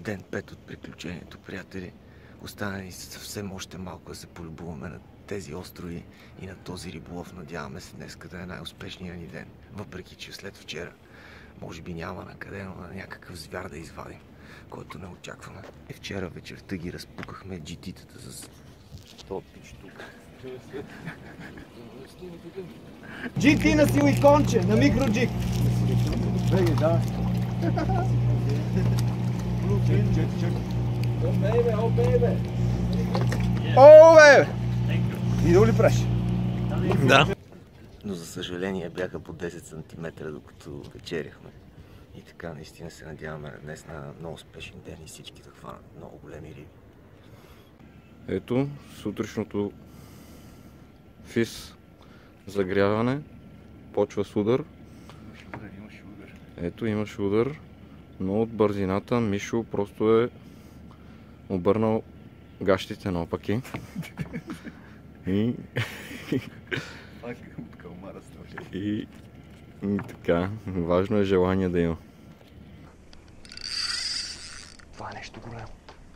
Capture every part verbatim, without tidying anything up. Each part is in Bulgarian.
Ден пет от приключението, приятели. Остана ни съвсем още малко да се полюбуваме на тези острови и на този риболов. Надяваме се днес да е най-успешният ни ден. Въпреки че след вчера може би няма на къде, но на някакъв звяр да извадим, който не очакваме. И вчера вечерта ги разпукахме джи ти-тата с този пич тук. джи ти на силиконче, на микроджик. Беги, да. О, бейбе, о, бейбе. О, бейбе! Видео ли праш? Да. Но за съжаление бяха по десет сантиметра, докато вечеряхме. И така наистина се надяваме днес на много успешен ден и всички да хванат много големи риби. Ето сутрешното фис загряване. Почва с удар. Ето имаш удар, но от бързината Мишо просто е обърнал гащите наопаки. И... и... и така, важно е желание да има. Това е нещо големо.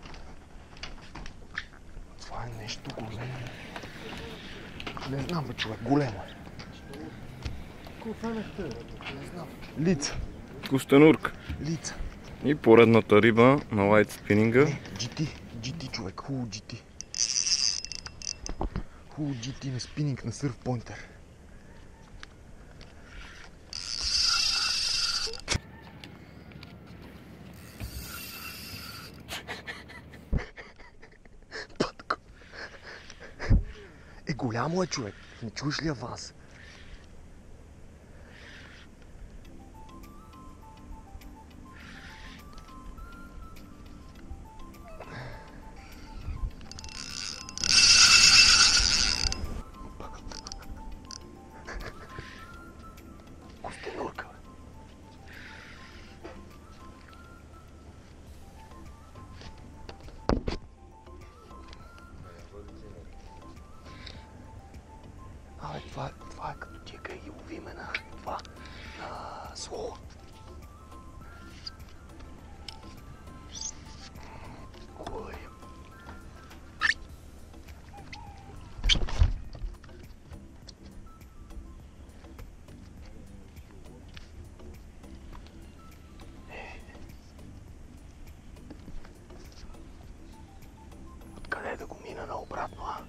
Това е нещо големо. Не знам, бе, човек, големо е. Какво фанахте? Не знам. Лица. Костенурка. Лица. И поредната риба на лайт спининга. джи ти, джи ти, човек, хубаво джи ти. Хубаво джи ти на спининг на сърф пойнтер. Пътко. Е, голямо е, човек. Не чуеш ли аванс? Костенурка. Абе, това, това е като тия къде ги ловиме на това, на слова. Ой. Откъде да го мина наобратно, а?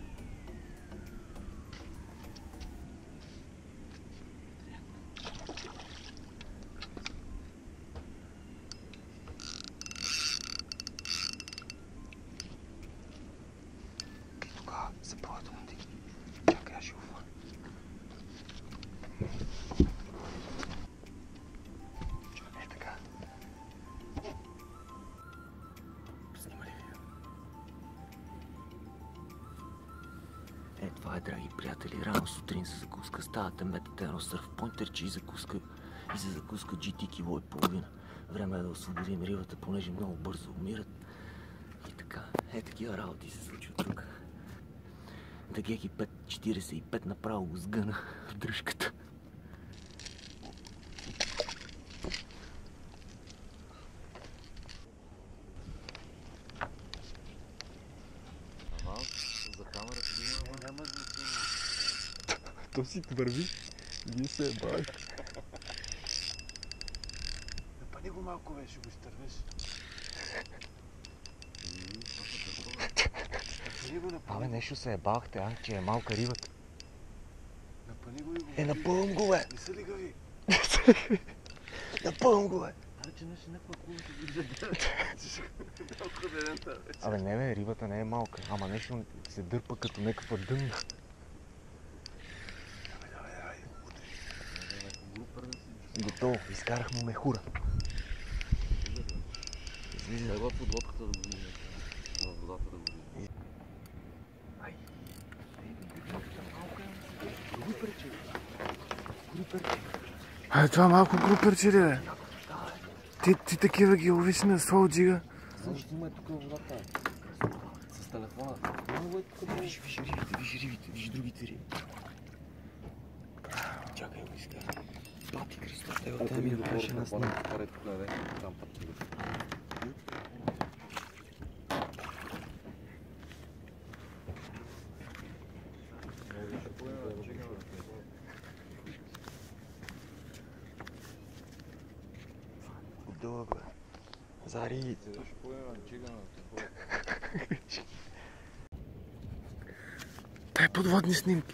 Se provă un pic. Чакай, аз ще го фана. Чакай, така. Снима ли видео? Е, това е, драги приятели. Рано сутрин за закуска ставате метате едно сърф пойнтерче и закуска и за закуска джи ти кило и половина. Време е да освободим рибата, понеже много бързо умират. И така, е, такива работи се случват тук. Дагеки пет четиридесет и пет направо го сгъна в дръжката. Ама, за камерата ги няма значение. То си върви. Вие се е бавиш. Напани го малко, бе, ще го изтървеш. Абе, нещо се ебахте, а, че е малка рибата. Напани го и го. Е, напълвам го, бе! Не са ли гави? Напълвам го, бе! Аре, че нещо някаква кулата ги гледа. Малко дената, бе. Абе, не, бе, рибата не е малка, ама нещо се дърпа като някаква дънна. Давай, давай, давай. Готово, изкарахме мехура. Излиза. Ела под лодката да го видим. На водата да го видим. Ай. Ай, това малко груперче ли, бе? Ти, ти такива ги ловиш на своя джига. Защо снимай тук водата? С телефона. Виж, виж рибите, виж рибите, виж другите риби. Чакай го изкара. Бати Христос, те го ми да преше на снимка. дълъг, бе. Зари. Дай подводни снимки.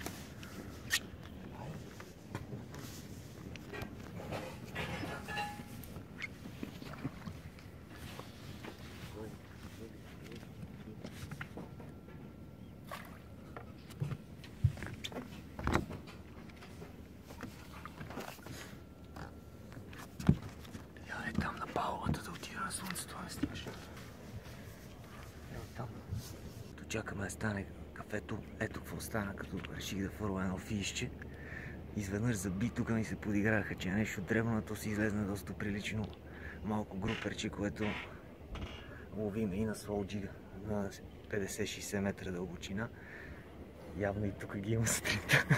Там на палубата да отида на слънцето, не снимаш. Ево там. Като чакаме да стане кафето, ето какво стана, като реших да фърля едно фишче. Изведнъж заби, тук ми се подиграха, че е нещо дребно, то си излезне доста прилично малко груперче, което ловим и на слоуджига на петдесет-шейсет метра дълбочина. Явно и тук ги има сутринта.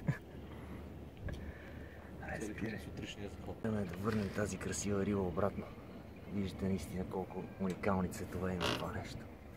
Айде, спирай. Трябва да върнем тази красива риба обратно. Виждате наистина колко уникални цветове има това нещо.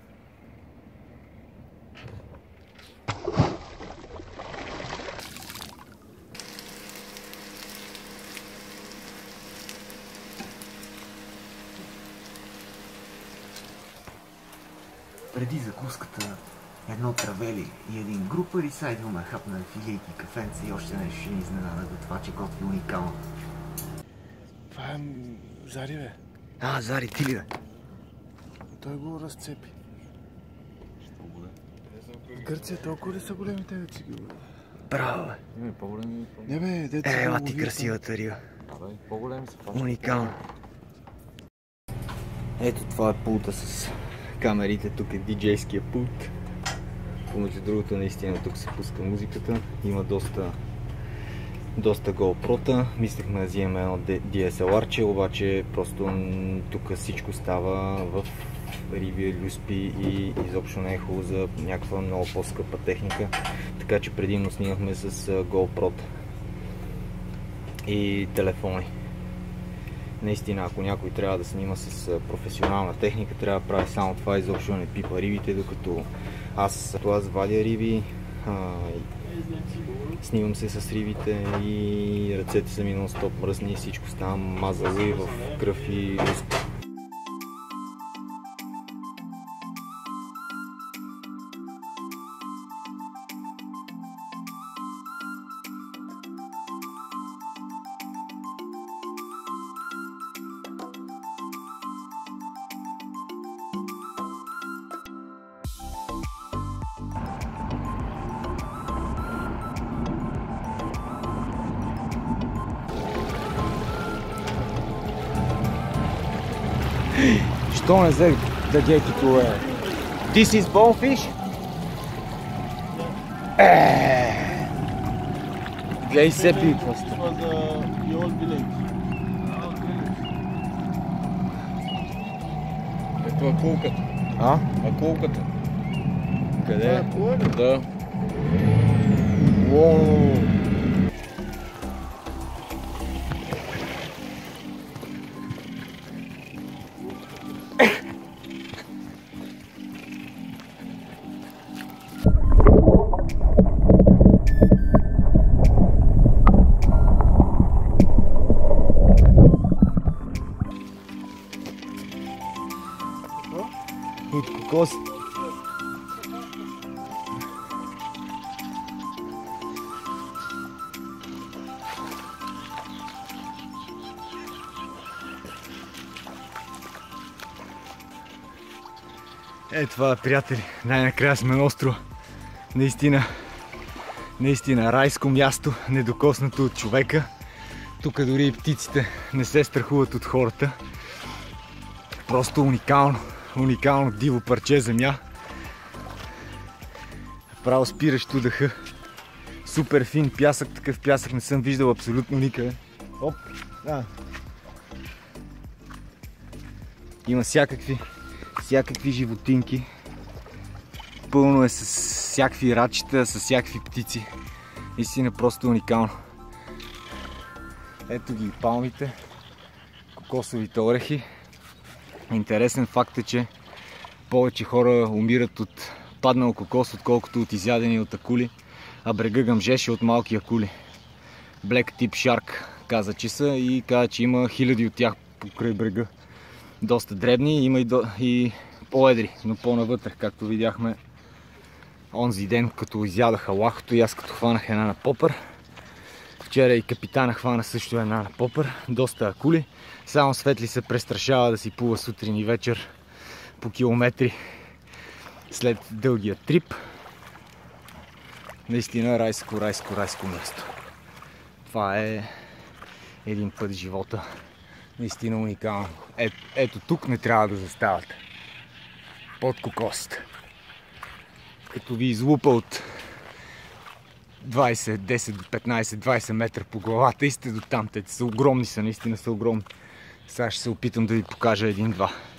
Преди закуската едно травели и един групър и сега идваме хапна филийки, кафенце и още нещо ще ни изненада до това, че готви уникално. Това е Зари, бе. А, Зари, ти ли, бе? Той го разцепи. В Гърция толкова ли са големи те да си ги лови? Браво, бе. Не, по-големи. Не, бе, деца Е, го ела ти лови, красивата риба. По-големи са. Уникално. Ето това е пулта с камерите, тук е диджейския пулт. Помежду другото, наистина тук се пуска музиката, има доста доста GoPro-та. Мислехме да вземем едно ди ес ел ар-че, обаче просто тук всичко става в риби, люспи и изобщо не е хубаво за някаква много по-скъпа техника. Така че предимно снимахме с GoPro-та и телефони. Наистина, ако някой трябва да снима с професионална техника, трябва да прави само това, изобщо не пипа рибите, докато аз това вадя риби, а, снимам се с рибите и ръцете са ми нон-стоп мръсни и всичко става мазало и в кръв и люспи. Що не взе да дядки това е? This is bonefish? Еее! Гледай се пи просто. Ето е кулката. А? А кулката? Къде е? Това Да. Уоу! От кокос. Е, това, приятели, най-накрая сме на острова. Наистина, наистина райско място, недокоснато от човека. Тук дори и птиците не се страхуват от хората. Просто уникално, уникално диво парче земя. Право спиращо дъха. Супер фин пясък, такъв пясък не съм виждал абсолютно никъде. Оп, а. Има всякакви, всякакви животинки. Пълно е с всякакви рачета, с всякакви птици. Истина просто уникално. Ето ги палмите, кокосовите орехи. Интересен факт е, че повече хора умират от паднал кокос, отколкото от изядени от акули, а брега гъмжеше от малки акули. Black Tip Shark каза, че са и каза, че има хиляди от тях покрай брега. Доста дребни, има и, до... и по-едри, но по-навътре, както видяхме онзи ден, като изядаха лахото и аз като хванах една на попър. Вчера и капитана хвана също една на попър. Доста акули. Само Светли се престрашава да си плува сутрин и вечер по километри след дългия трип. Наистина райско, райско, райско място. Това е един път в живота. Наистина уникално. Е, ето тук не трябва да заставате. Под кокосите. Като ви излупа от двайсет, десет до петнайсет, двайсет метра по главата и сте до там. Те са огромни, са, наистина са огромни. Сега ще се опитам да ви покажа един-два.